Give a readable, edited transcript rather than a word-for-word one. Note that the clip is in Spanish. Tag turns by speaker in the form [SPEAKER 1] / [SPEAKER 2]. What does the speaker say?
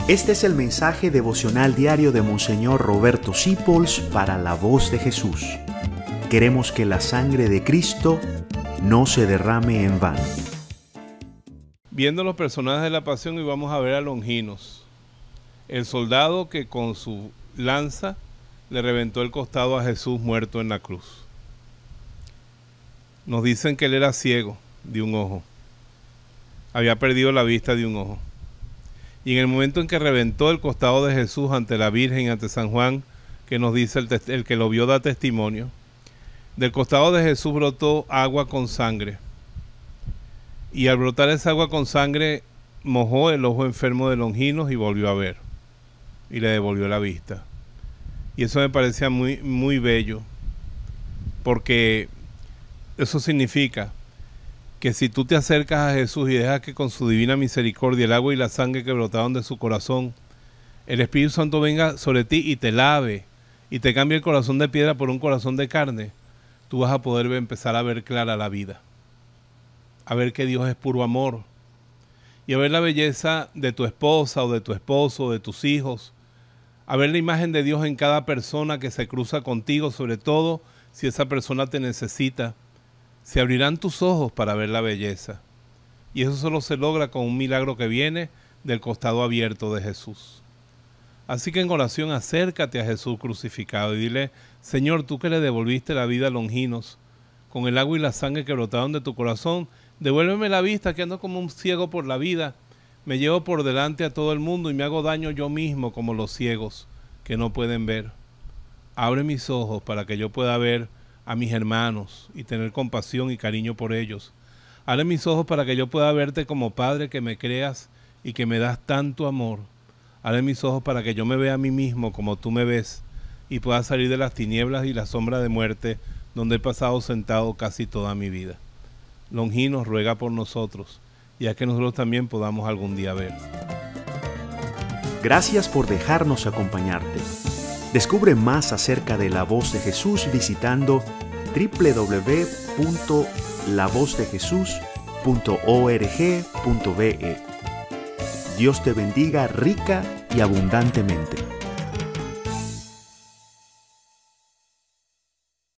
[SPEAKER 1] Este es el mensaje devocional diario de Monseñor Roberto Sipols para la Voz de Jesús. Queremos que la sangre de Cristo no se derrame en vano.
[SPEAKER 2] Viendo los personajes de la pasión, y vamos a ver a Longinos, el soldado que con su lanza le reventó el costado a Jesús muerto en la cruz. Nos dicen que él era ciego de un ojo, había perdido la vista de un ojo. Y en el momento en que reventó el costado de Jesús ante la Virgen, ante San Juan, que nos dice el que lo vio da testimonio, del costado de Jesús brotó agua con sangre. Y al brotar esa agua con sangre, mojó el ojo enfermo de Longinos y volvió a ver. Y le devolvió la vista. Y eso me parecía muy, muy bello, porque eso significa que si tú te acercas a Jesús y dejas que con su divina misericordia el agua y la sangre que brotaron de su corazón, el Espíritu Santo venga sobre ti y te lave y te cambie el corazón de piedra por un corazón de carne, tú vas a poder empezar a ver clara la vida, a ver que Dios es puro amor y a ver la belleza de tu esposa o de tu esposo o de tus hijos, a ver la imagen de Dios en cada persona que se cruza contigo, sobre todo si esa persona te necesita. Se abrirán tus ojos para ver la belleza. Y eso solo se logra con un milagro que viene del costado abierto de Jesús. Así que en oración acércate a Jesús crucificado y dile: Señor, tú que le devolviste la vida a Longinos, con el agua y la sangre que brotaron de tu corazón, devuélveme la vista, que ando como un ciego por la vida. Me llevo por delante a todo el mundo y me hago daño yo mismo como los ciegos que no pueden ver. Abre mis ojos para que yo pueda ver a mis hermanos y tener compasión y cariño por ellos. Abre mis ojos para que yo pueda verte como Padre, que me creas y que me das tanto amor. Abre mis ojos para que yo me vea a mí mismo como tú me ves y pueda salir de las tinieblas y la sombra de muerte donde he pasado sentado casi toda mi vida. Longinos ruega por nosotros, y a que nosotros también podamos algún día ver.
[SPEAKER 1] Gracias por dejarnos acompañarte. Descubre más acerca de la Voz de Jesús visitando www.lavozdejesús.org.be. Dios te bendiga rica y abundantemente.